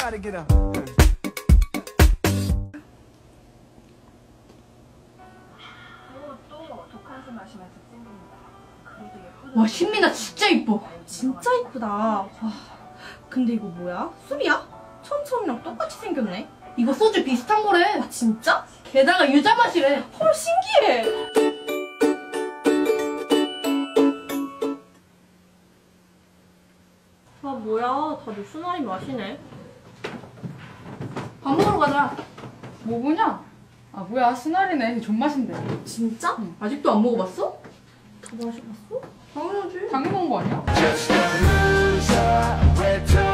와, 신민아 진짜 이뻐. 진짜 이쁘다. 와, 근데 이거 뭐야? 술이야? 처음이랑 똑같이 생겼네. 이거 소주 비슷한 거래. 아, 진짜? 게다가 유자 맛이래. 헐, 신기해. 아, 뭐야, 다들 순하리 마시네. 밥 먹으러 가자. 뭐 보냐? 아, 뭐야, 순하리네. 존맛인데. 진짜? 응. 아직도 안 먹어봤어? 다 마셔봤어? 당연하지. 당연한 거 아니야?